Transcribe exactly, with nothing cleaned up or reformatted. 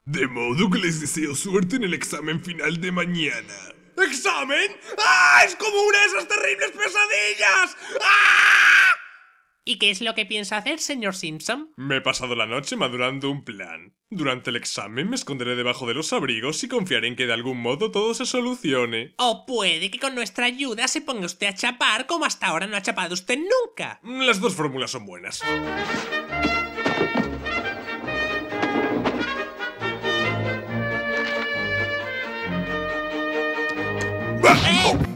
De modo que les deseo suerte en el examen final de mañana. ¿Examen? ¡Ah! ¡Es como una de esas terribles pesadillas! ¡Ah! ¿Y qué es lo que piensa hacer, señor Simpson? Me he pasado la noche madurando un plan. Durante el examen me esconderé debajo de los abrigos y confiaré en que de algún modo todo se solucione. O puede que con nuestra ayuda se ponga usted a chapar como hasta ahora no ha chapado usted nunca. Las dos fórmulas son buenas. ¡Eh!